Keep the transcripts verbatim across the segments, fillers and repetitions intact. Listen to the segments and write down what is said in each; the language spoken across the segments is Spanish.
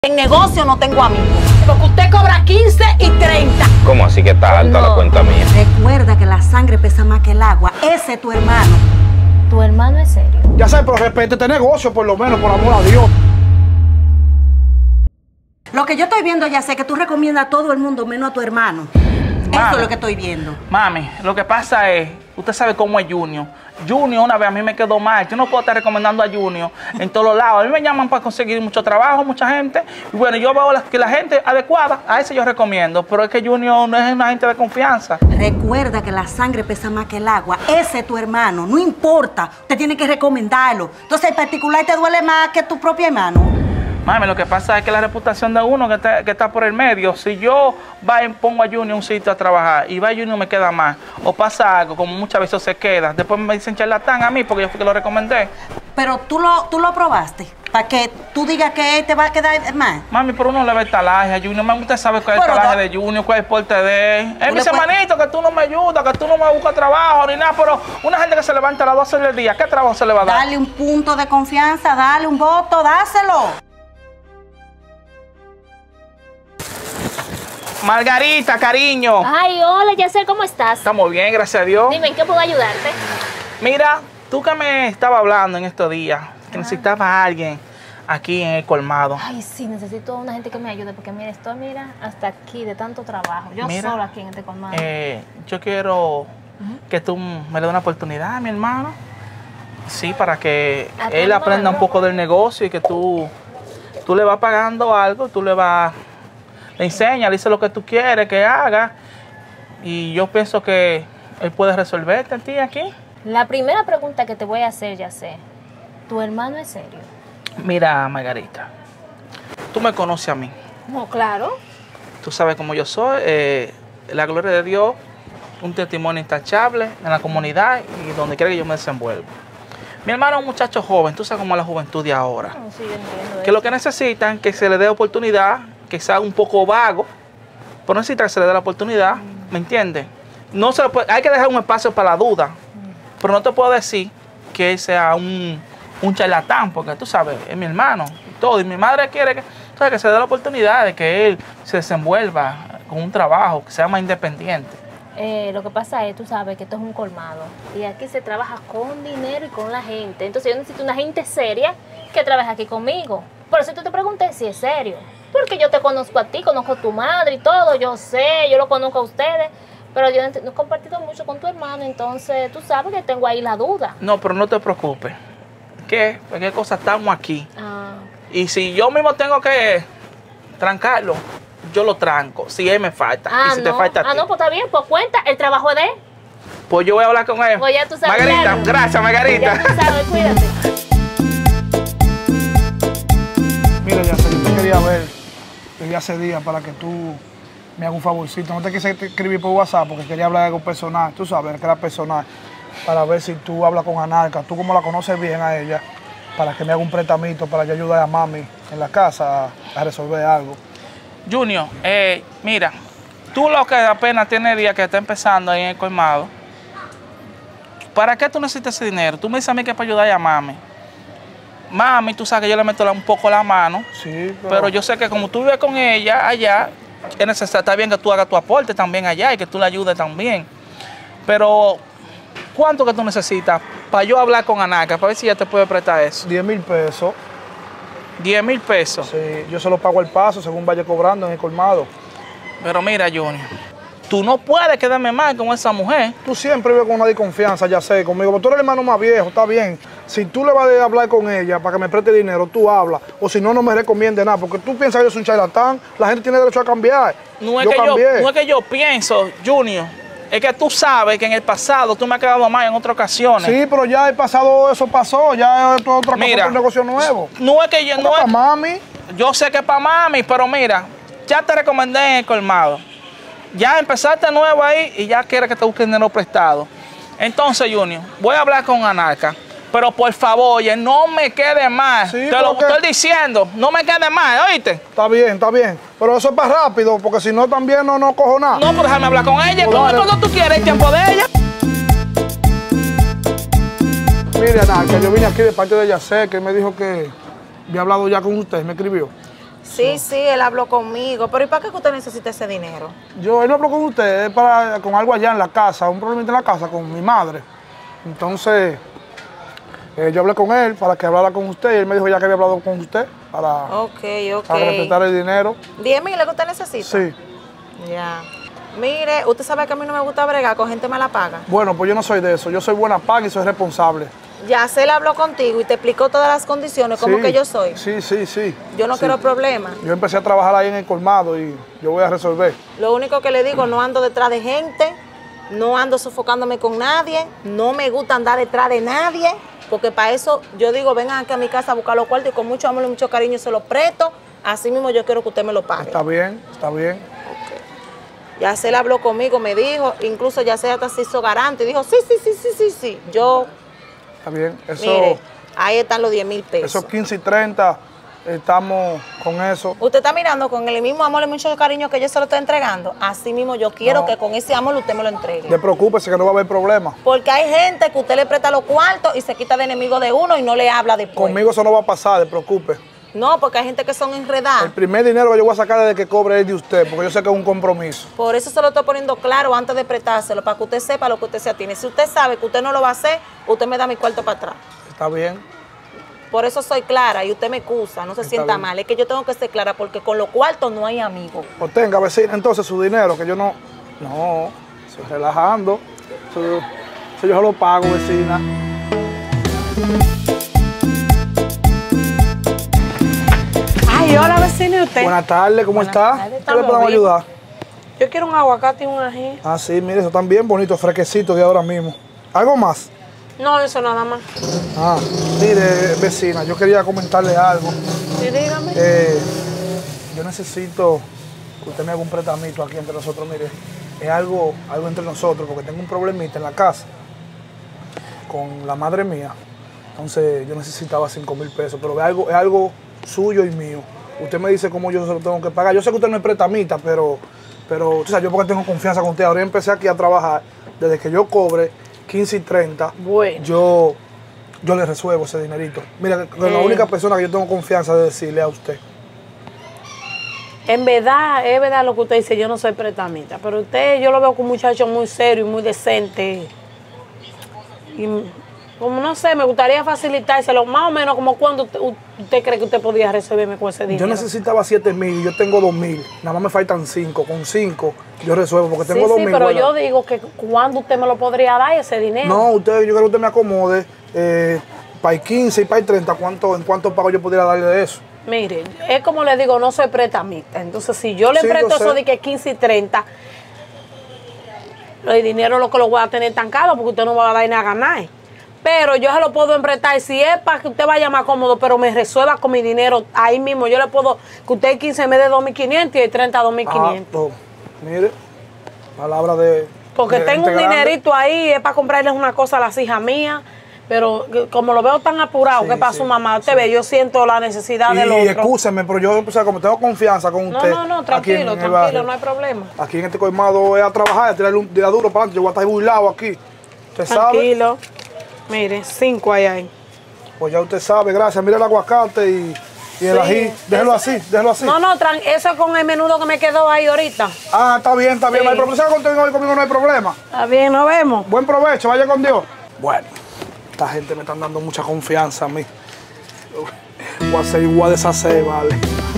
En negocio no tengo amigos, porque usted cobra quince y treinta. ¿Cómo así que está alta no. la cuenta mía? Recuerda que la sangre pesa más que el agua. Ese es tu hermano. ¿Tu hermano es serio? Ya sé, pero respete este negocio por lo menos, por amor a Dios. Lo que yo estoy viendo, ya sé que tú recomiendas a todo el mundo menos a tu hermano. Mami, Eso es lo que estoy viendo. Mami, lo que pasa es, usted sabe cómo es Junior. Junior una vez a mí me quedó mal. Yo no puedo estar recomendando a Junior en todos los lados. A mí me llaman para conseguir mucho trabajo, mucha gente. Y bueno, yo veo la, que la gente adecuada, a ese yo recomiendo. Pero es que Junior no es una gente de confianza. Recuerda que la sangre pesa más que el agua. Ese es tu hermano, no importa. Usted tiene que recomendarlo. Entonces, en particular, te duele más que tu propio hermano. Mami, lo que pasa es que la reputación de uno que está, que está por el medio, si yo va y pongo a Junior en un sitio a trabajar y va Junior me queda más, o pasa algo, como muchas veces se queda, después me dicen charlatán a mí porque yo fui que lo recomendé. Pero tú lo, tú lo probaste, para que tú digas que él te va a quedar más. Mami, pero uno le ve el talaje a Junior. Mami, usted sabe cuál es el Pero talaje no. de Junior, cuál es el porte de él. Él me dice, puede... manito, que tú no me ayudas, que tú no me buscas trabajo ni nada, pero una gente que se levanta a las doce del día, ¿qué trabajo se le va a dar? Dale un punto de confianza, dale un voto, dáselo. Margarita, cariño. Ay, hola, Yacer, ¿cómo estás? Estamos bien, gracias a Dios. Dime, ¿en qué puedo ayudarte? Mira, tú que me estabas hablando en estos días, que necesitaba a alguien aquí en el colmado. Ay, sí, necesito una gente que me ayude, porque mira, estoy, mira, hasta aquí de tanto trabajo. Yo Mira, sola aquí en este colmado. Eh, yo quiero uh-huh. que tú me le des una oportunidad a mi hermano. Sí, para que ¿A tu él aprenda hermano? un poco del negocio y que tú, tú le vas pagando algo, tú le vas, le enseñas, le dices lo que tú quieres que haga. Y yo pienso que él puede resolverte a ti aquí. La primera pregunta que te voy a hacer, Yacer, ¿tu hermano es serio? Mira, Margarita, tú me conoces a mí. No, claro. Tú sabes cómo yo soy. Eh, la gloria de Dios, un testimonio intachable en la comunidad y donde quiera que yo me desenvuelva. Mi hermano es un muchacho joven, tú sabes cómo es la juventud de ahora. No, sí, yo entiendo Que eso. lo que necesitan es que se le dé oportunidad, que sea un poco vago, pero necesita que se le dé la oportunidad, ¿me entiendes? No se lo puede, hay que dejar un espacio para la duda, pero no te puedo decir que él sea un, un charlatán, porque tú sabes, es mi hermano y todo, y mi madre quiere que, ¿sabes? Que se dé la oportunidad de que él se desenvuelva con un trabajo, que sea más independiente. Eh, lo que pasa es, tú sabes que esto es un colmado y aquí se trabaja con dinero y con la gente. Entonces yo necesito una gente seria que trabaje aquí conmigo. Por eso tú te pregunté si es serio. Porque yo te conozco a ti, conozco a tu madre y todo. Yo sé, yo lo conozco a ustedes. Pero yo no he compartido mucho con tu hermano. Entonces tú sabes que tengo ahí la duda. No, pero no te preocupes. ¿Qué? ¿Qué cosa estamos aquí? Ah, Y si yo mismo tengo que trancarlo, yo lo tranco, si él me falta. ah, y si no. te falta a Ah, ti, no, pues está bien. Pues cuenta, el trabajo es de él. pues yo voy a hablar con él. Pues ya tú sabes. Margarita, claro. gracias, Margarita. Ya tú sabes, cuídate. Mira, ya sé, yo te quería ver desde hace días para que tú me hagas un favorcito. No te quise escribir por WhatsApp porque quería hablar de algo personal. Tú sabes que era personal. Para ver si tú hablas con Anarca. Tú como la conoces bien a ella. Para que me haga un prestamito para yo ayudar a mami en la casa a, a resolver algo. Junior, eh, mira, tú lo que apenas tienes días que está empezando ahí en el colmado, ¿para qué tú necesitas ese dinero? Tú me dices a mí que es para ayudar a mami. Mami, tú sabes que yo le meto la- un poco la mano, Sí, pero, pero yo sé que como tú vives con ella allá, es necesario, está bien que tú hagas tu aporte también allá y que tú le ayudes también. Pero, ¿cuánto que tú necesitas para yo hablar con Anarca, para ver si ella te puede prestar eso? diez mil pesos. diez mil pesos. Sí, yo se lo pago al paso según vaya cobrando en el colmado. Pero mira, Junior, tú no puedes quedarme mal con esa mujer. Tú siempre vives con una desconfianza, ya sé, conmigo. Pero tú eres el hermano más viejo, está bien. Si tú le vas a hablar con ella para que me preste dinero, tú hablas. O si no, no me recomiende nada. Porque tú piensas que yo soy un charlatán. La gente tiene derecho a cambiar. No es, yo que yo, cambié. no es que yo pienso, Junior, es que tú sabes que en el pasado tú me has quedado mal en otras ocasiones. Sí, pero ya el pasado eso pasó. Ya esto es otra cosa, Mira, un negocio nuevo. No es que yo, no para es, mami. yo sé que es para mami, pero mira, ya te recomendé en el colmado. Ya empezaste nuevo ahí y ya quieres que te busque dinero prestado. Entonces, Junior, voy a hablar con Anarca. Pero por favor, oye, no me quede mal. Sí, te lo porque- estoy diciendo, no me quede mal, ¿oíste? Está bien, está bien. Pero eso es para rápido, porque si no también no, no cojo nada. No, pues déjame hablar con ella. Pues ¿Cómo dale. cuando tú quieres el tiempo de ella? Mire, Ana, que yo vine aquí de parte de Yacer, que él me dijo que había hablado ya con usted, me escribió. Sí, sí, él habló conmigo. Pero ¿y para qué usted necesita ese dinero? Yo, él no habló con usted, es para, con algo allá en la casa, un problemita en la casa con mi madre. Entonces, eh, yo hablé con él para que hablara con usted y él me dijo ya que había hablado con usted para, Ok, ok. para respetar el dinero. ¿diez mil es que usted necesita? Sí. Ya. Mire, usted sabe que a mí no me gusta bregar con gente mala paga. Bueno, pues yo no soy de eso. Yo soy buena paga y soy responsable. Ya se le habló contigo y te explicó todas las condiciones, como Sí, que yo soy. Sí, sí, sí. Yo no Sí. quiero problemas. Yo empecé a trabajar ahí en el colmado y yo voy a resolver. Lo único que le digo, no ando detrás de gente, no ando sofocándome con nadie, no me gusta andar detrás de nadie, porque para eso yo digo, vengan aquí a mi casa a buscar los cuartos y con mucho amor y mucho cariño se los presto. Así mismo yo quiero que usted me lo pague. Está bien, está bien. Ya se le habló conmigo, me dijo, incluso ya se hasta se hizo garante y dijo, sí, sí, sí, sí, sí, sí. Yo, Está bien. Eso, mire, ahí están los diez mil pesos. esos quince y treinta, estamos con eso. Usted está mirando con el mismo amor y mucho cariño que yo se lo estoy entregando. Así mismo yo quiero No. que con ese amor usted me lo entregue. No preocúpese que no va a haber problema. Porque hay gente que usted le presta los cuartos y se quita de enemigo de uno y no le habla después. Conmigo eso no va a pasar, no se preocupe. No, porque hay gente que son enredadas. El primer dinero que yo voy a sacar desde que cobre es de usted, porque yo sé que es un compromiso. Por eso se lo estoy poniendo claro antes de prestárselo, para que usted sepa lo que usted se atiene. Si usted sabe que usted no lo va a hacer, usted me da mi cuarto para atrás. Está bien. Por eso soy clara y usted me excusa, no se Está sienta bien. mal. Es que yo tengo que ser clara porque con los cuartos no hay amigos. O tenga, vecina, entonces su dinero, que yo no. No, estoy relajando. Eso, eso yo se lo pago, vecina. Ay, hola vecino, ¿y usted? Buenas tardes, ¿cómo está? tardes, ¿Qué le estamos podemos bien. ayudar? Yo quiero un aguacate y un ají. Ah, sí, mire, eso están bien bonitos, fresquecitos de ahora mismo. ¿Algo más? No, eso nada más. Ah, mire, vecina, yo quería comentarle algo. Sí, dígame. Eh, yo necesito que usted me haga un pretamito aquí entre nosotros, mire. Es algo, algo entre nosotros, porque tengo un problemita en la casa con la madre mía. Entonces yo necesitaba cinco mil pesos, pero es algo, es algo suyo y mío. Usted me dice cómo yo se lo tengo que pagar. Yo sé que usted no es pretamita, pero, pero o sea, yo porque tengo confianza con usted. Ahora yo empecé aquí a trabajar, desde que yo cobre quince y treinta, Bueno. yo, yo le resuelvo ese dinerito. Mira, que la Eh. única persona que yo tengo confianza de decirle a usted. En verdad, es verdad lo que usted dice, yo no soy pretamita, pero usted, yo lo veo como un muchacho muy serio y muy decente. Y como no sé, me gustaría facilitárselo, más o menos como cuando usted, usted cree que usted podría resolverme con ese dinero. Yo necesitaba siete mil y yo tengo dos mil. Nada más me faltan cinco. Con cinco yo resuelvo porque Sí, tengo dos sí, mil. pero bueno. yo digo que cuando usted me lo podría dar ese dinero. No, usted, yo quiero que usted me acomode. Eh, para el quince y para el treinta, ¿cuánto, ¿en cuánto pago yo podría darle de eso? Mire, es como le digo, no soy pretamita. Entonces, si yo le Sí, presto yo sé. eso de que quince y treinta, el dinero lo que lo voy a tener estancado porque usted no va a dar nada a ganar. Pero yo se lo puedo emprestar. Si es para que usted vaya más cómodo, pero me resuelva con mi dinero ahí mismo, yo le puedo, que usted el quince me dé dos mil quinientos y el treinta dos mil quinientos. Ah, pues, mire, palabra de. Porque de tengo un gente grande. dinerito ahí, es para comprarles una cosa a las hijas mías. Pero que- como lo veo tan apurado, Sí, que para sí, su mamá, usted sí. ve, yo siento la necesidad Y, del y otro. excúseme, pero yo, o sea, como tengo confianza con No, usted. no, no, aquí tranquilo, en el tranquilo, barrio, no hay problema. Aquí en este colmado es a trabajar, a tirarle un día duro para adelante. Yo voy a estar burlado aquí. ¿Usted sabe? Tranquilo. Mire, cinco ahí hay. Pues ya usted sabe, gracias. Mira el aguacate y, y el Sí, ají. Déjelo así, déjelo así. No, no, tran- eso es con el menudo que me quedó ahí ahorita. Ah, está bien, está bien. Sí. No hay problema. Si contigo hoy conmigo no hay problema. Está bien, nos vemos. Buen provecho, vaya con Dios. Bueno, esta gente me están dando mucha confianza a mí. Voy a hacer igual de deshacer, vale.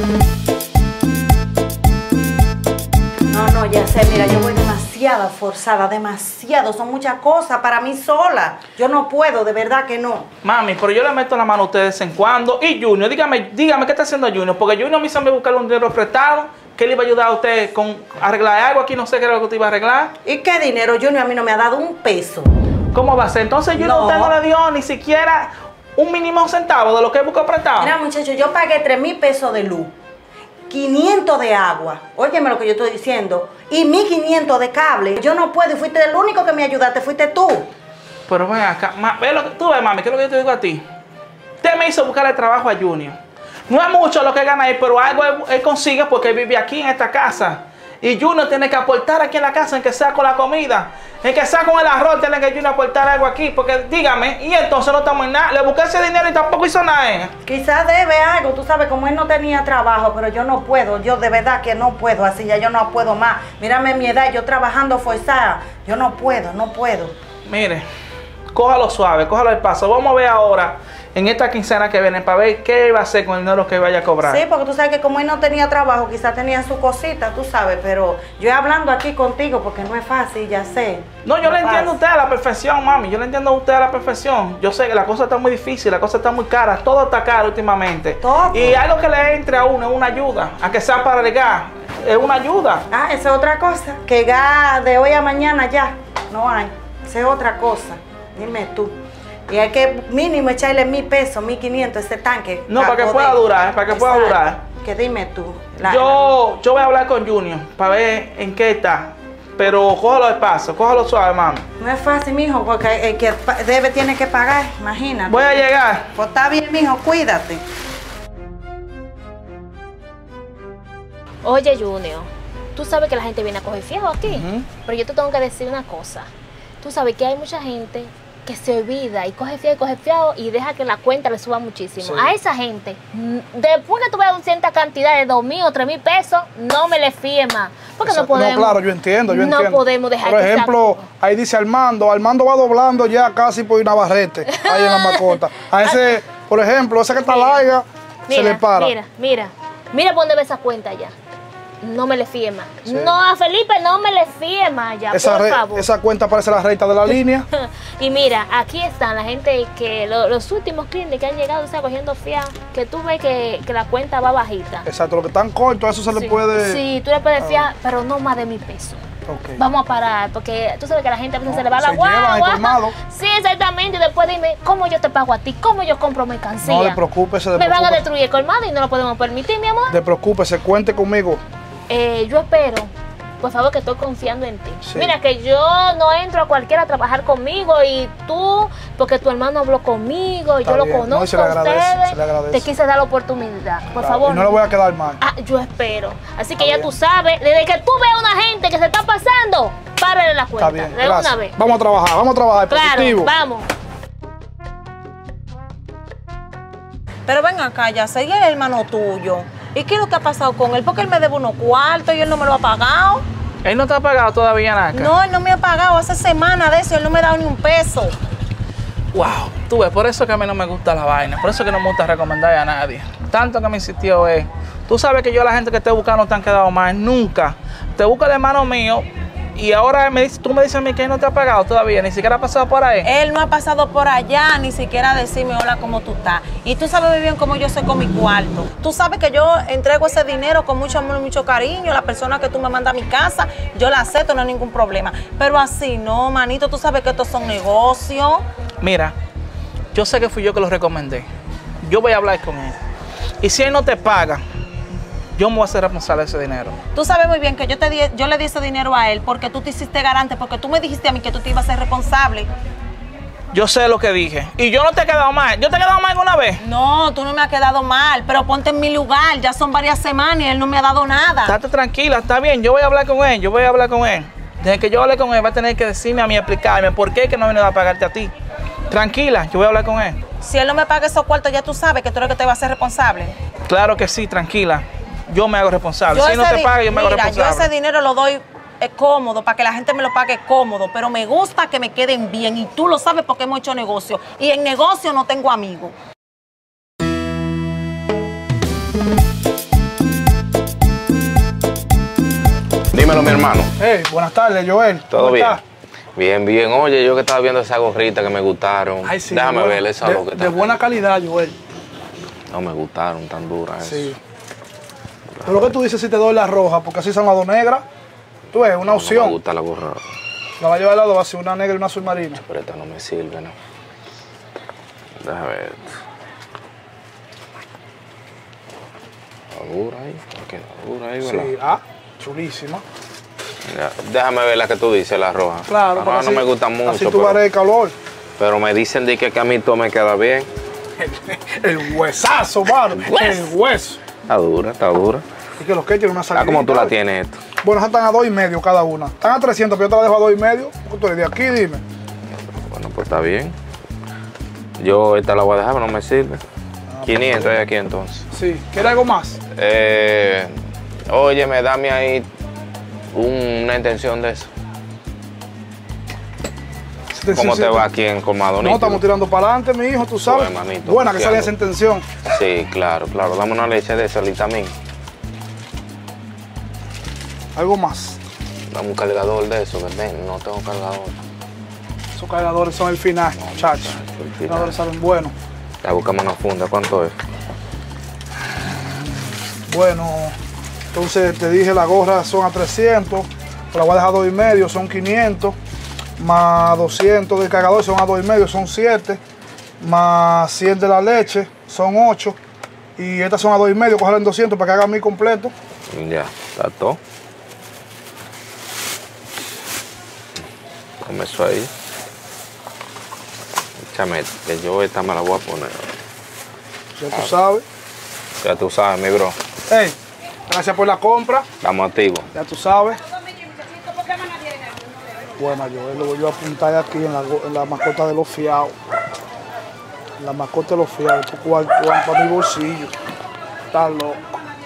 No, no, ya sé, mira, yo voy demasiado forzada, demasiado, son muchas cosas para mí sola. Yo no puedo, de verdad que no. Mami, pero yo le meto la mano a usted de vez en cuando. Y Junior, dígame, dígame, ¿qué está haciendo Junior? Porque Junior me hizo a mí buscar un dinero prestado, que le iba a ayudar a usted con arreglar algo aquí, no sé qué era lo que usted iba a arreglar. ¿Y qué dinero, Junior? A mí no me ha dado un peso. ¿Cómo va a ser? Entonces Junior No. usted no le dio ni siquiera un mínimo centavo de lo que buscó prestado. Mira, muchachos, yo pagué tres mil pesos de luz, quinientos de agua, óyeme lo que yo estoy diciendo, y mil quinientos de cable. Yo no puedo y fuiste el único que me ayudaste, fuiste tú. Pero ven acá, ma, ve lo que, tú ves, mami, ¿qué es lo que yo te digo a ti? Usted me hizo buscarle trabajo a Junior. No es mucho lo que gana ahí, pero algo él, él consigue porque él vive aquí en esta casa. Y Junior tiene que aportar aquí en la casa, en que sea con la comida. En que sea con el arroz, tiene que Junior aportar algo aquí. Porque dígame, y entonces no estamos en nada. Le busqué ese dinero y tampoco hizo nada. ¿eh? Quizás debe algo, tú sabes, como él no tenía trabajo, pero yo no puedo, yo de verdad que no puedo, así ya yo no puedo más. Mírame mi edad, yo trabajando forzada, yo no puedo, no puedo. Mire, cójalo suave, cójalo al paso. Vamos a ver ahora, en esta quincena que viene, para ver qué va a hacer con el dinero que vaya a cobrar. Sí, porque tú sabes que como él no tenía trabajo, quizás tenía su cosita, tú sabes, pero yo hablando aquí contigo porque no es fácil, ya sé. No, yo no le es entiendo a fácil. usted a la perfección, mami. Yo le entiendo a usted a la perfección. Yo sé que la cosa está muy difícil, la cosa está muy cara. Todo está caro últimamente. Todo. Y algo que le entre a uno es una ayuda. A que sea para el gas, es una ayuda. Ah, esa es otra cosa, que gas de hoy a mañana ya no hay, esa es otra cosa, dime tú. Y hay que mínimo echarle mil pesos, mil quinientos ese tanque. No, para que poder. pueda durar, para que pueda Exacto. durar. Que dime tú. la- Yo, yo voy a hablar con Junior para ver en qué está. Pero cójalo de paso, cójalo suave, mami. No es fácil, mijo, porque el que pa- debe tiene que pagar, imagínate. Voy a llegar. Pues está bien, mijo, cuídate. Oye, Junior, tú sabes que la gente viene a coger fiado aquí, pero yo te tengo que decir una cosa. Tú sabes que hay mucha gente que se olvida y coge fiado y coge fiado y deja que la cuenta le suba muchísimo. Sí. A esa gente, mm, después que tú veas cierta cantidad de dos mil o tres mil pesos, no me le fíes más. Porque no Exacto. podemos. No, claro, yo entiendo, yo no entiendo. podemos dejar Por que sea- ejemplo, ahí dice Armando, Armando va doblando ya casi por Navarrete, ahí en la Macota. A ese, por ejemplo, ese que está Mira, larga, se Mira, le para. mira, mira, mira por dónde ve esa cuenta ya. No me le fíe más. Sí. No, a Felipe no me le fíe más ya, Esa, por re- favor. esa cuenta parece la recta de la línea. Y mira, aquí están la gente que lo- los últimos clientes que han llegado, o sea, cogiendo fiado, que tú ves que, que la cuenta va bajita. Exacto, lo que están cortos, eso se le Sí. puede. Sí, tú le puedes fiar, pero no más de mil pesos. Ok. Vamos a parar, porque tú sabes que a la gente a veces No, se le va se la llevan el guagua. colmado. Sí, exactamente. Y después dime, ¿cómo yo te pago a ti? ¿Cómo yo compro mercancía? No le preocupes, se Me van a preocupe. destruir el colmado y no lo podemos permitir, mi amor. No te preocupes, se cuente conmigo. Eh, yo espero, por favor, que estoy confiando en ti. Sí. Mira, que yo no entro a cualquiera a trabajar conmigo y tú, porque tu hermano habló conmigo, Está yo lo bien. No, y conozco se le a agradece, ustedes, se le agradece. te quise dar la oportunidad. Por Claro, favor. Y no le voy a quedar mal. Ah, yo espero. Así que Está ya bien. tú sabes, desde que tú veas a una gente que se está pasando, párale la cuenta. Está bien, de gracias. una vez. Vamos a trabajar, vamos a trabajar, Claro, positivo. vamos. Pero ven acá, ya sé, y el hermano tuyo. ¿Y qué es lo que ha pasado con él? Porque él me debe unos cuartos y él no me lo ha pagado. Él no te ha pagado todavía nada. No, él no me ha pagado hace semanas de eso, él no me ha dado ni un peso. Wow, tú ves, por eso que a mí no me gusta la vaina, por eso que no me gusta recomendar a nadie. Tanto que me insistió es, tú sabes que yo a la gente que te busca no te han quedado mal, nunca. Te busca el hermano mío y ahora me dice, tú me dices a mí que él no te ha pagado todavía, ni siquiera ha pasado por ahí. Él no ha pasado por allá, ni siquiera a decirme hola, ¿cómo tú estás? Y tú sabes muy bien cómo yo soy con mi cuarto. Tú sabes que yo entrego ese dinero con mucho amor y mucho cariño. La persona que tú me mandas a mi casa, yo la acepto, no hay ningún problema. Pero así no, manito, tú sabes que estos son negocios. Mira, yo sé que fui yo que lo recomendé. Yo voy a hablar con él. Y si él no te paga, yo me voy a hacer responsable de ese dinero. Tú sabes muy bien que yo, te di, yo le di ese dinero a él porque tú te hiciste garante, porque tú me dijiste a mí que tú te ibas a ser responsable. Yo sé lo que dije. Y yo no te he quedado mal. ¿Yo te he quedado mal alguna vez? No, tú no me has quedado mal, pero ponte en mi lugar. Ya son varias semanas y él no me ha dado nada. Estate tranquila, está bien. Yo voy a hablar con él. Yo voy a hablar con él. Desde que yo hable con él, va a tener que decirme a mí, explicarme por qué es que no viene a pagarte a ti. Tranquila, yo voy a hablar con él. Si él no me paga esos cuartos, ya tú sabes que tú eres el que te vas a ser responsable. Claro que sí, tranquila. Yo me hago responsable. Si él no ese te di- paga, yo me hago Mira, yo responsable. ese dinero lo doy eh, cómodo, para que la gente me lo pague cómodo, pero me gusta que me queden bien y tú lo sabes porque hemos hecho negocio. Y en negocio no tengo amigos. Dímelo, mi hermano. Hey, buenas tardes, Joel. ¿Todo ¿Cómo bien? estás? Bien, bien. Oye, yo que estaba viendo esa gorrita que me gustaron. Ay, sí, Déjame de ver buena- esa de, lo que de está. buena calidad, Joel. No me gustaron tan duras. Sí. Pero lo que tú dices si te doy la roja, porque así son las dos negras. Tú ves, una No me opción. gusta la gorra. La va a llevar las dos, va a ser una negra y una azul marina. Pero esta no me sirve, ¿no? Déjame ver. Está dura ahí. Queda dura ahí, ¿verdad? Sí, ah, chulísima. Ya, déjame ver la que tú dices, la roja. Claro, La porque roja no así- me gusta mucho. Así tú pero, verás el calor. pero me dicen de que, que a mí todo me queda bien. El huesazo, mano. El hueso. Está dura, está dura. Y que los que tienen una salida. Ah, como tú la tienes esto. Bueno, esas están a dos y medio cada una. Están a trescientos, pero yo te la dejo a dos y medio. ¿Cómo tú eres de aquí? Dime. Bueno, pues está bien. Yo esta la voy a dejar, pero no me sirve. Ah, quinientos hay aquí entonces. Sí. ¿Quieres algo más? Eh, óyeme, dame ahí una intención de eso. Sí, ¿Cómo sí, te sí. va aquí en Colmado No, Nítido? estamos tirando para adelante, mi hijo, tú sabes. Bueno, manito, Buena que sale confiando. esa intención. Sí, claro, claro. Dame una leche de también. Algo más. Dame un cargador de eso, que ven, no tengo cargador. Esos cargadores son el final, muchachos. el Los final. cargadores salen buenos. Ya buscamos una funda, ¿cuánto es? Bueno, entonces te dije la gorra son a trescientos, pero la voy a dejar a dos y medio, son quinientos, más doscientos del cargador son a dos y medio, son siete, más cien de la leche, son ocho, y estas son a dos y medio, cogerla en doscientos para que haga mi completo. Ya, está todo. Come eso ahí. Échame, que yo esta me la voy a poner. Ya tú sabes. Ya tú sabes, mi bro. Hey, gracias por la compra, Estamos activos. ya tú sabes. Bueno, yo lo voy a apuntar aquí en la, go- en la mascota de los fiados. En la mascota de los fiados, estos cuartos van para mi bolsillo. Está loco.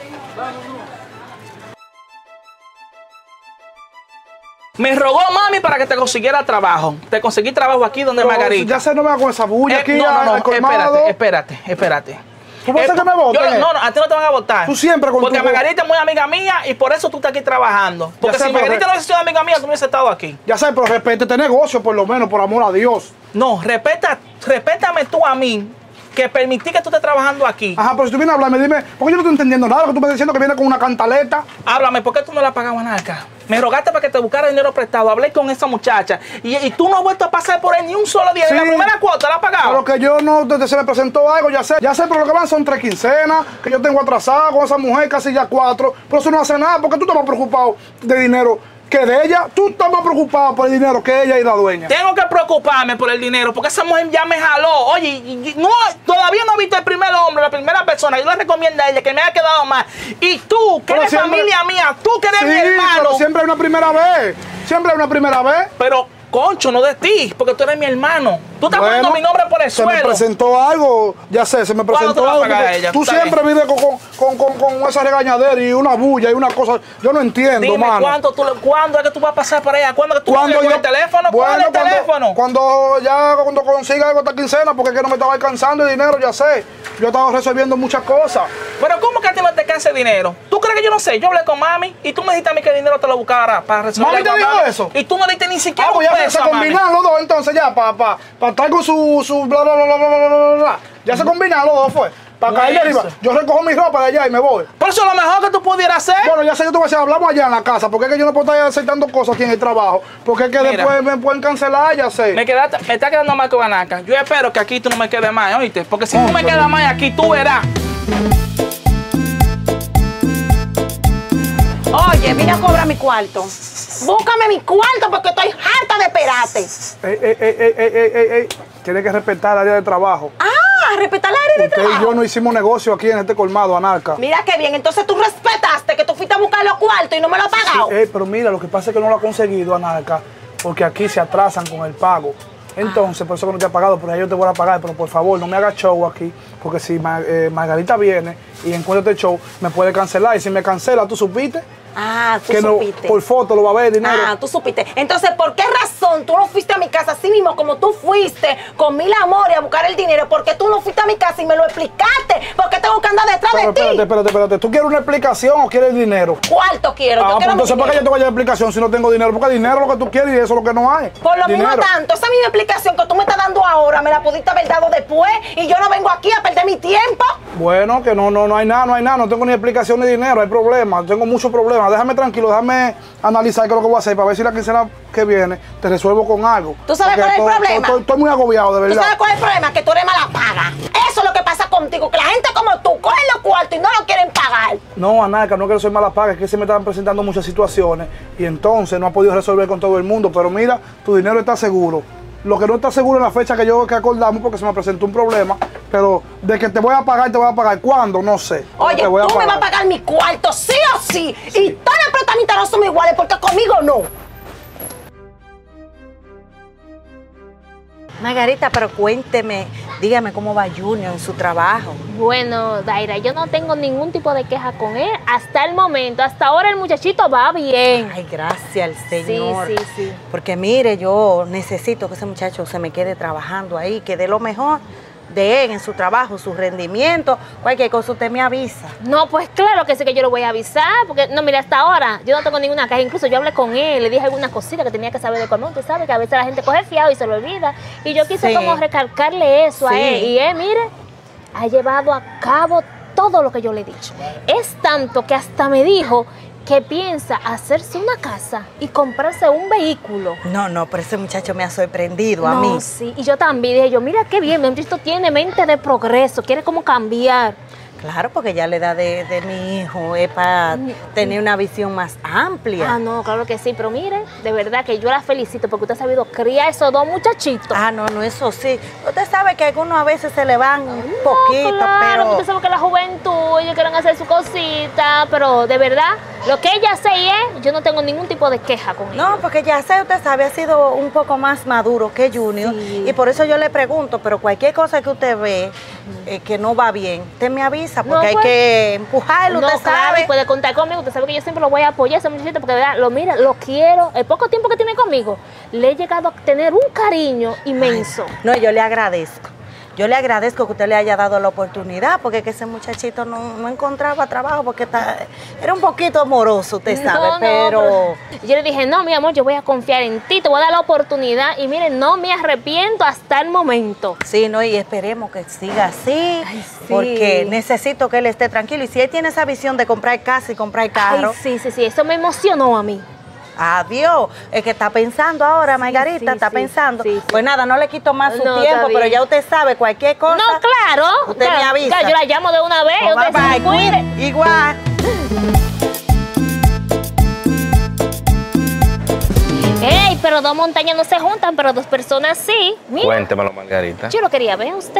Me rogó mami para que te consiguiera trabajo. Te conseguí trabajo aquí donde Pero Margarita. ya se no me hago con esa bulla Eh, aquí no, no, no, al colmado. espérate, espérate, espérate. ¿Tú vas a hacer que me yo- voten? No, no, a ti no te van a votar. Tú siempre con Porque tu- Margarita es muy amiga mía y por eso tú estás aquí trabajando. Porque sé, si pero Margarita re- no hubiese sido amiga mía, tú no hubieses estado aquí. Ya sabes, pero respete este negocio por lo menos, por amor a Dios. No, respeta, respétame tú a mí, que permití que tú estés trabajando aquí. Ajá, pero si tú vienes a hablarme, dime, porque yo no estoy entendiendo nada, lo que tú me estás diciendo que viene con una cantaleta. Háblame, ¿por qué tú no la pagabas nada? Me rogaste para que te buscara dinero prestado. Hablé con esa muchacha y, y tú no has vuelto a pasar por él ni un solo día. Sí. En la primera cuota la has pagado. Pero que yo no, desde se me presentó algo, ya sé, ya sé, pero lo que van son tres quincenas, que yo tengo atrasado con esa mujer casi ya cuatro, pero eso no hace nada, porque tú estás más preocupado de dinero que de ella, tú estás más preocupado por el dinero que ella y la dueña. Tengo que preocuparme por el dinero porque esa mujer ya me jaló. Oye, y- y- no, todavía no he visto el primer hombre, la primera persona. Yo le recomiendo a ella que me haya quedado más. Y tú, que Pero eres siempre- familia mía, tú que eres Sí, mi hermano. pero siempre hay una primera vez, siempre hay una primera vez. Pero, concho, no de ti, porque tú eres mi hermano. Tú estás Bueno, poniendo mi nombre por el se me suelo. presentó algo, ya sé, se me ¿Cuándo presentó te va a algo. pagar porque ella? Tú Está siempre vives con, con, con, con, con esa regañadera y una bulla y una cosa. Yo no entiendo, Dime, mano. ¿cuánto tú, le- ¿cuándo es que tú vas a pasar por allá? ¿Cuándo es que tú Cuando vas con yo- el teléfono? Bueno, ¿Cuál es el cuando, teléfono? Cuando ya cuando consiga algo esta quincena, porque es que no me estaba alcanzando el dinero, ya sé. Yo estaba resolviendo muchas cosas. Pero ¿cómo que a ti no te cansa el dinero? ¿Tú crees que yo no sé? Yo hablé con mami y tú me dijiste a mí que el dinero te lo buscara para resolver ¿Mami te algo, dijo eso? Y tú no le diste ni siquiera Ah, un pues ya se, peso se a mami. combinan los dos entonces ya, para pa, pa estar con su, su bla bla bla bla bla bla bla bla. Ya se combinan los dos, fue. Para No caerle es arriba. eso. Yo recojo mi ropa de allá y me voy. Por eso lo mejor que tú pudieras hacer. Bueno, ya sé, yo te voy a decir, hablamos allá en la casa, porque es que yo no puedo estar aceptando cosas aquí en el trabajo, porque es que Mira. después me pueden cancelar, ya sé. Me, quedaste, me está quedando mal con Anaca. Yo espero que aquí tú no me quedes más, ¿oíste? Porque si tú me Cónchale. quedas mal aquí, tú verás. Oye, vine a cobrar mi cuarto. Búscame mi cuarto porque estoy harta de esperarte. Ey, ey, ey, ey, ey, ey, ey, ey. Tiene que respetar el área de trabajo. Ah, respetar el área de Usted y trabajo. yo no hicimos negocio aquí en este colmado, Anarca. Mira qué bien, entonces tú respetaste que tú fuiste a buscar los cuartos y no me lo has pagado. Eh, pero mira, lo que pasa es que no lo ha conseguido, Anarca, porque aquí se atrasan con el pago. Entonces, por eso que no te ha pagado, pero ahí yo te voy a pagar, pero por favor, no me hagas show aquí, porque si Ma- eh, Margarita viene y encuentra este show, me puede cancelar, y si me cancela, ¿tú supiste? Ah, tú Que no, supiste. por foto lo va a ver el dinero. Ah, tú supiste. Entonces, ¿por qué razón tú no fuiste a mi casa así mismo como tú fuiste con mil amores a buscar el dinero? ¿Por qué tú no fuiste a mi casa y me lo explicaste? ¿Por qué tengo que andar detrás Pero de ti? espérate, espérate, espérate, ¿tú quieres una explicación o quieres el dinero? Cuarto quiero. Ah, yo pues quiero mi entonces, ¿para qué yo dinero. te voy a dar explicación si no tengo dinero? Porque dinero es lo que tú quieres y eso es lo que no hay. Por lo Dinero. mismo tanto, esa misma explicación que tú me estás dando ahora me la pudiste haber dado después y yo no vengo aquí a perder mi tiempo. Bueno, que no, no, no hay nada, no hay nada, no tengo ni explicación ni dinero, hay problemas, tengo muchos problemas. Déjame tranquilo, déjame analizar qué es lo que voy a hacer para ver si la quincena que viene te resuelvo con algo. ¿Tú sabes Porque cuál es el estoy- problema? Estoy, estoy muy agobiado, de ¿Tú verdad. sabes cuál es el problema? Que tú eres mala paga. Eso es lo que pasa contigo, que la gente como tú coge los cuartos y no lo quieren pagar. No, Anarca, no es que yo soy mala paga, es que se me están presentando muchas situaciones y entonces no ha podido resolver con todo el mundo. Pero mira, tu dinero está seguro. Lo que no está seguro es la fecha que yo que acordamos porque se me presentó un problema, Pero de que te voy a pagar, te voy a pagar. ¿Cuándo? No sé. Pero Oye, te voy a tú me pagar. vas a pagar mi cuarto, sí o sí. Y todas las pretamitas no son iguales, porque conmigo no. Margarita, pero cuénteme, dígame cómo va Junior en su trabajo. Bueno, Daira, yo no tengo ningún tipo de queja con él hasta el momento. Hasta ahora el muchachito va bien. Ay, gracias al Señor. Sí, sí, sí. Porque mire, yo necesito que ese muchacho se me quede trabajando ahí, que dé lo mejor de él en su trabajo, su rendimiento. Cualquier cosa usted me avisa. No, pues claro que sí que yo lo voy a avisar, porque no, mira, hasta ahora yo no tengo ninguna queja. Incluso yo hablé con él, le dije algunas cositas que tenía que saber de colmón. Usted sabe que a veces la gente coge fiado y se lo olvida. Y yo quise Sí. como recalcarle eso Sí. a él. Y él, mire, ha llevado a cabo todo lo que yo le he dicho. Es tanto que hasta me dijo que piensa hacerse una casa y comprarse un vehículo. No, no, pero ese muchacho me ha sorprendido a No, mí. sí, y yo también dije yo, mira qué bien, esto tiene mente de progreso, quiere como cambiar. Claro, porque ya la edad de, de mi hijo es para tener una visión más amplia. Ah, no, claro que sí, pero mire, de verdad que yo la felicito porque usted ha sabido criar esos dos muchachitos. Ah, no, no, eso sí. Usted sabe que algunos a veces se le van un poquito, Claro, pero... usted sabe que la juventud, ellos quieren hacer su cosita, pero de verdad, lo que ella hace y es, yo no tengo ningún tipo de queja con ella. No, porque ya sé, usted sabe, ha sido un poco más maduro que Junior. Sí. Y por eso yo le pregunto, pero cualquier cosa que usted ve eh, que no va bien, usted me avisa, porque No, hay pues, que empujarlo, No, usted claro, sabe. y puede contar conmigo. Usted sabe que yo siempre lo voy a apoyar a ese muchachito porque de verdad, lo mira, lo quiero. El poco tiempo que tiene conmigo, le he llegado a tener un cariño inmenso. No, yo le agradezco. Yo le agradezco que usted le haya dado la oportunidad, porque que ese muchachito no, no encontraba trabajo, porque está- era un poquito amoroso, usted sabe, No, no, pero... Yo le dije, no, mi amor, yo voy a confiar en ti, te voy a dar la oportunidad. Y miren, no me arrepiento hasta el momento. Sí, no, y esperemos que siga así, Ay, sí. porque necesito que él esté tranquilo. Y si él tiene esa visión de comprar casa y comprar carro, Ay, sí, sí, sí, eso me emocionó a mí. adiós. Es que está pensando ahora, Margarita, sí, está sí, pensando. sí, sí. Pues nada, no le quito más su No, está tiempo, pero bien. ya usted sabe, cualquier cosa. No, claro. Usted claro, me avisa. claro, yo la llamo de una vez. Pues usted bye, se bye, cuide. cuide. Igual. Ey, pero dos montañas no se juntan, pero dos personas sí. Mira, Cuéntemelo, Margarita. yo lo quería ver a usted.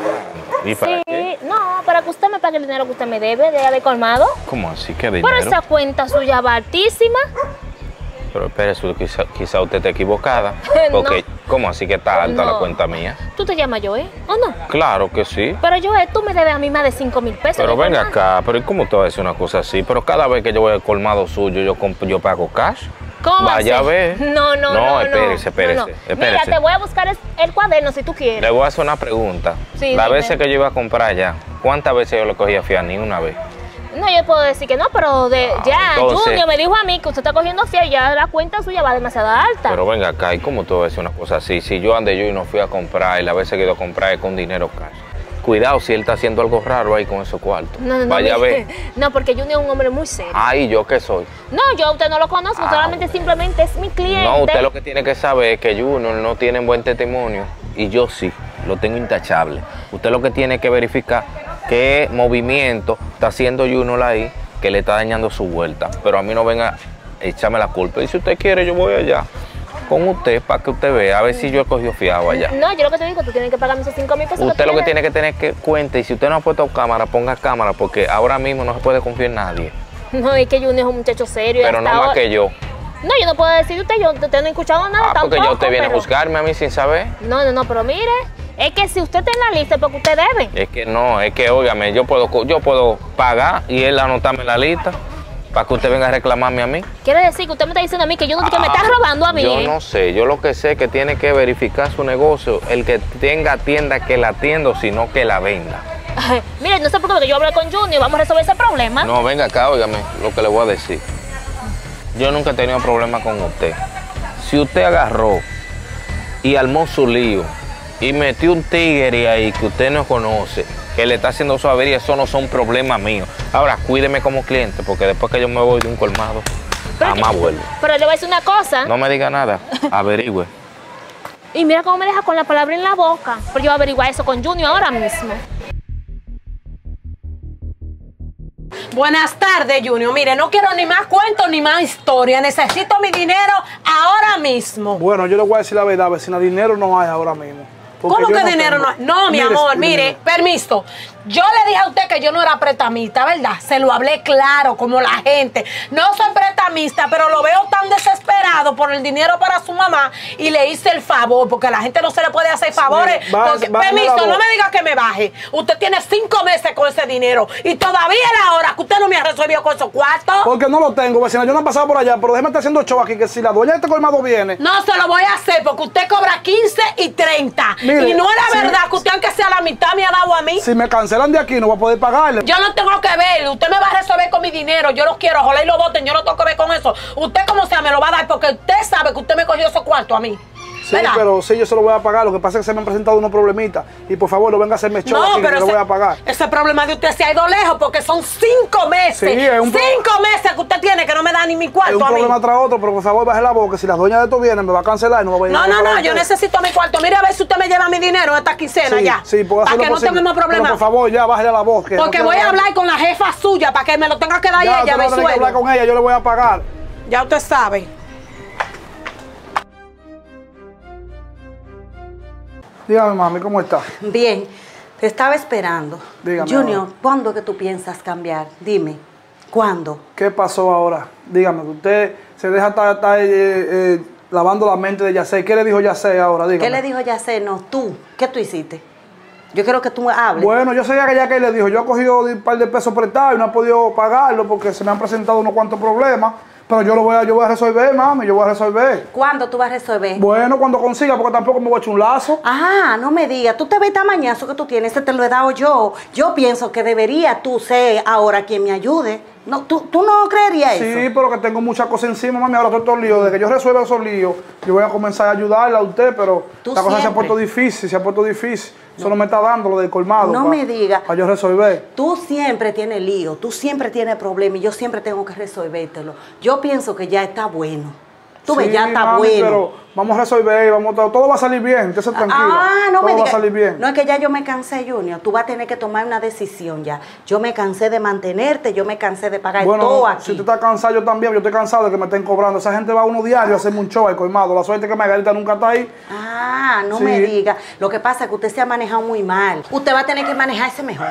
¿Y para Sí, qué? no, para que usted me pague el dinero que usted me debe de haber colmado. ¿Cómo así? ¿Qué dinero? Por esa cuenta suya va altísima. Pero espérese, quizá, quizá usted esté equivocada. Porque, ¿cómo así que está alta No. la cuenta mía? ¿Tú te llamas Joe o no? Claro que sí. Pero Joe, tú me debes a mí más de cinco mil pesos. Pero de venga colmado. acá, pero ¿y cómo te va a decir una cosa así? Pero cada vez que yo voy al colmado suyo, yo, comp- yo pago cash. ¿Cómo Vaya así? a ver. No, no, no. No, espérese, no, espérese, no. espérese. Mira, te voy a buscar es- el cuaderno si tú quieres. Le voy a hacer una pregunta. Sí, Las dime. veces que yo iba a comprar ya, ¿cuántas veces yo le cogía fiar? Ni una vez. No, yo puedo decir que no, pero de, Ah, ya, entonces- Junior me dijo a mí que usted está cogiendo fiel y ya la cuenta suya va demasiado alta. Pero venga acá, ¿y cómo te voy a decir una cosa así? Si yo ande yo y no fui a comprar y las veces que he ido a comprar es con dinero cash. Cuidado si él está haciendo algo raro ahí con esos cuartos. no, no, no, Vaya a mire. ver. No, porque Junior es un hombre muy serio. Ay, ¿yo qué soy? No, yo a usted no lo conozco, Ah, solamente simplemente es mi cliente. No, usted lo que tiene que saber es que Junior no tiene buen testimonio y yo sí, lo tengo intachable. Usted lo que tiene que verificar qué movimiento está haciendo Junior ahí que le está dañando su vuelta. Pero a mí no venga a echarme la culpa. Y si usted quiere, yo voy allá con usted para que usted vea, a ver si yo he cogido fiado allá. No, yo lo que te digo, tú tienes que pagarme esos cinco mil pesos. Usted lo que tú tiene que tener que cuenta, y si usted no ha puesto cámara, ponga cámara, porque ahora mismo no se puede confiar en nadie. No, es que Junior es un muchacho serio. y Pero hasta no más ahora- que yo. No, yo no puedo decir de usted, yo usted no he escuchado nada Ah, tampoco. porque ya usted viene a pero- buscarme a mí sin saber. No, no, no, pero mire, es que si usted está en la lista es porque usted debe. Es que no, es que, óigame, yo puedo, co- yo puedo pagar y él anotarme en la lista para que usted venga a reclamarme a mí. Quiere decir que usted me está diciendo a mí que yo no que me está robando a mí. Yo ¿eh? no sé, yo lo que sé es que tiene que verificar su negocio, el que tenga tienda que la atienda, sino que la venda. Mire, no se preocupe que yo hablé con Junior, vamos a resolver ese problema. No, venga acá, óigame, lo que le voy a decir. Yo nunca he tenido problema con usted. Si usted agarró y armó su lío y metió un tigre ahí que usted no conoce, que le está haciendo su avería, eso no son problemas míos. Ahora, cuídeme como cliente, porque después que yo me voy de un colmado, Pero jamás que- vuelvo. Pero le voy a decir una cosa. No me diga nada, averigüe. Y mira cómo me deja con la palabra en la boca. Pero yo voy a averiguar eso con Junior ahora mismo. Buenas tardes, Junior. Mire, no quiero ni más cuentos ni más historia. Necesito mi dinero ahora mismo. Bueno, yo le voy a decir la verdad, vecina, dinero no hay ahora mismo. Porque ¿Cómo yo que no dinero tengo. no? No, mi Mire, amor, mire, mire, permiso. Yo le dije a usted que yo no era pretamista, ¿verdad? Se lo hablé claro, como la gente. No soy pretamista, pero lo veo tan desesperado por el dinero para su mamá y le hice el favor, porque a la gente no se le puede hacer favores. Mire, bájese- porque- bájeme la permiso, voz. no me diga que me baje. Usted tiene cinco meses con ese dinero y todavía es la hora que usted no me ha resolvido con esos cuartos. Porque no lo tengo, vecina. Yo no he pasado por allá, pero déjeme estar haciendo show aquí, que si la dueña de este colmado viene. No se lo voy a hacer porque usted cobra quince y treinta. Mire, y no es la sí. verdad que usted, aunque sea la mitad, me ha dado a mí. Si me cancelan de aquí, no voy a poder pagarle. Yo no tengo que ver, usted me va a resolver con mi dinero, yo lo quiero, ojalá y lo voten, yo no tengo que ver con eso. Usted como sea me lo va a dar porque usted sabe que usted me cogió esos cuartos a mí. Sí, ¿verdad? pero sí, yo se lo voy a pagar. Lo que pasa es que se me han presentado unos problemitas. Y por favor, no venga a hacerme show aquí, que yo lo ese, voy a pagar. ese problema de usted se ha ido lejos porque son cinco meses. Sí, es un pro- cinco meses que usted tiene que no me da ni mi Es cuarto un a mí. problema tras otro, pero por favor, baje la voz, que si las dueñas de esto vienen, me va a cancelar y no me voy a ir No, a no, pagar no, a yo ustedes. necesito mi cuarto. Mire a ver si usted me lleva mi dinero en esta quincena Sí, ya. sí, puedo para hacer que lo no posible. tengamos Pero problemas. por favor, ya, bájale la voz. Que no Porque quiero voy a hablar. hablar con la jefa suya para que me lo tenga que dar Ya, ella, usted no me va a tener que hablar sueldo. con ella, yo le voy a pagar. Ya usted sabe. Dígame, mami, ¿cómo está? Bien, te estaba esperando. Dígame Junior, ahora. ¿cuándo que tú piensas cambiar? Dime, ¿cuándo? ¿Qué pasó ahora? Dígame, que usted se deja estar, estar, eh, eh, lavando la mente de Yacé. ¿Qué le dijo Yacé ahora? Dígame. ¿Qué le dijo Yacé? No, tú. ¿Qué tú hiciste? Yo quiero que tú hables. Bueno, yo sé que ya que le dijo, yo he cogido un par de pesos prestados y no he podido pagarlo porque se me han presentado unos cuantos problemas, pero yo lo voy a, yo voy a resolver, mami, yo voy a resolver. ¿Cuándo tú vas a resolver? Bueno, cuando consiga, porque tampoco me voy a echar un lazo. Ah, no me digas, tú te ves tamañazo que tú tienes, ese te lo he dado yo. Yo pienso que debería tú ser ahora quien me ayude. No, ¿tú, tú no creerías Sí, eso? pero que tengo muchas cosas encima, mami, ahora todo estos líos. De que yo resuelva esos líos, yo voy a comenzar a ayudarla a usted, pero Tú la cosa se ha siempre. puesto difícil, se ha puesto difícil. Eso no me está dando lo del colmado. No pa- me diga. Para yo resolver. Tú siempre tienes lío, tú siempre tienes problemas y yo siempre tengo que resolvértelo. Yo pienso que ya está bueno. Tú ves, Sí, ya está mami, bueno. pero vamos a resolver, vamos a, todo va a salir bien, estés tranquila. Ah, no todo me va digas. a salir bien. No, es que ya yo me cansé, Junior. Tú vas a tener que tomar una decisión ya. Yo me cansé de mantenerte, yo me cansé de pagar Bueno, todo si aquí. usted está cansado, yo también, yo estoy cansado de que me estén cobrando. Esa gente va a uno diario a hacerme un show al colmado. La suerte es que Margarita nunca está ahí. Ah, no Sí. me diga. Lo que pasa es que usted se ha manejado muy mal. Usted va a tener que manejarse mejor.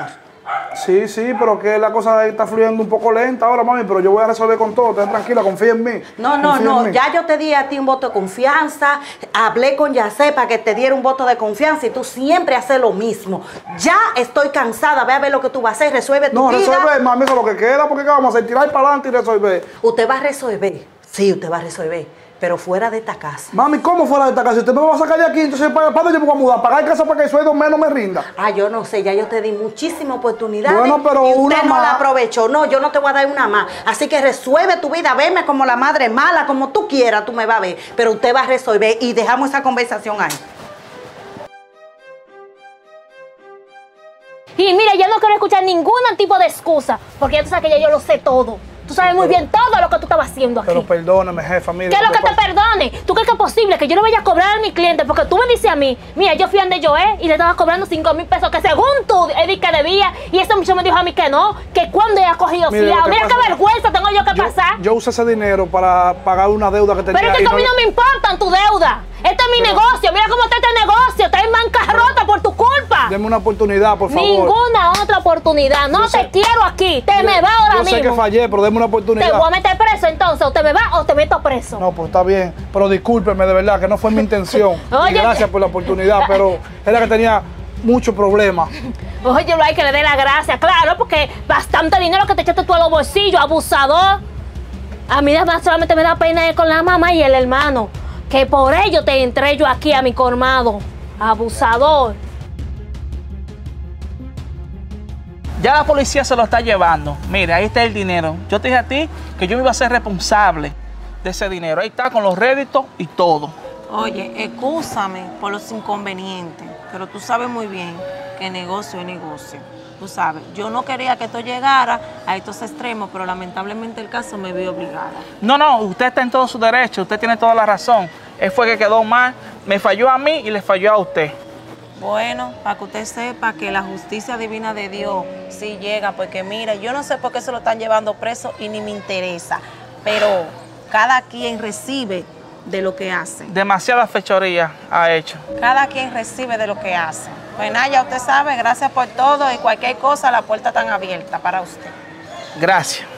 Sí, sí, pero que la cosa está fluyendo un poco lenta ahora, mami, pero yo voy a resolver con todo. Estés tranquila, confía en mí. No, no, confía no. en mí. Ya yo te di a ti un voto de confianza. Hablé con Yacé para que te diera un voto de confianza y tú siempre haces lo mismo. Ya estoy cansada. Ve a ver lo que tú vas a hacer. Resuelve tu No, vida. resolver, mami, eso es lo que queda, porque ¿qué vamos a hacer? Tirar para adelante y resolver. Usted va a resolver. Sí, usted va a resolver. Pero fuera de esta casa. Mami, ¿cómo fuera de esta casa? Si usted me va a sacar de aquí, entonces ¿para, para dónde yo me voy a mudar? ¿Pagar casa para que el sueldo menos me rinda? Ah, yo no sé, ya yo te di muchísimas oportunidades. Bueno, pero y usted una no más. la aprovechó. No, yo no te voy a dar una más. Así que resuelve tu vida, veme como la madre mala, como tú quieras, tú me vas a ver. Pero usted va a resolver y dejamos esa conversación ahí. Y mira, yo no quiero escuchar ningún tipo de excusa, porque ya tú sabes que ya yo lo sé todo. Tú sabes muy bien todo lo que tú estabas haciendo aquí. Pero perdóname, jefa, mire. ¿Qué es lo que te pasa- perdone? ¿Tú crees que es posible que yo no vaya a cobrar a mi cliente? Porque tú me dices a mí, mira, yo fui donde Joé y le estaba cobrando cinco mil pesos, que según tú, Eddie, que debía, y ese muchacho me dijo a mí que no, que cuando ella ha cogido Mire, fiado. lo que Mira qué pasa- vergüenza tengo yo que Yo, pasar. yo usé ese dinero para pagar una deuda que tenía. Pero es y que a mí le- no me importan tu deuda. Este es mi Pero- negocio. Mira cómo está este negocio. Está en bancarrota por tu culpa. Deme una oportunidad, por favor. Ninguna otra oportunidad. No Yo te sé- quiero aquí. Te me va ahora Yo sé que mismo. fallé, pero deme una Te oportunidad. voy a meter preso entonces. O te me va o te meto preso. No, pues está bien, pero discúlpeme de verdad que no fue mi intención. Oye, y gracias por la oportunidad, pero era que tenía muchos problemas. Oye, lo hay que le dé la gracia. Claro, porque bastante dinero que te echaste tú a los bolsillos, abusador. A mí además solamente me da pena ir con la mamá y el hermano. Que por ello te entré yo aquí a mi colmado. Abusador. Ya la policía se lo está llevando. Mira, ahí está el dinero. Yo te dije a ti que yo me iba a ser responsable de ese dinero. Ahí está con los réditos y todo. Oye, excúsame por los inconvenientes, pero tú sabes muy bien que negocio es negocio. Tú sabes, yo no quería que esto llegara a estos extremos, pero lamentablemente el caso me vio obligada. No, no, usted está en todo su derecho. Usted tiene toda la razón. Él fue que quedó mal. Me falló a mí y le falló a usted. Bueno, para que usted sepa que la justicia divina de Dios sí llega, porque mira, yo no sé por qué se lo están llevando preso y ni me interesa, pero cada quien recibe de lo que hace. Demasiada fechoría ha hecho. Cada quien recibe de lo que hace. Pues nada, ya usted sabe, gracias por todo y cualquier cosa, la puerta está abierta para usted. Gracias.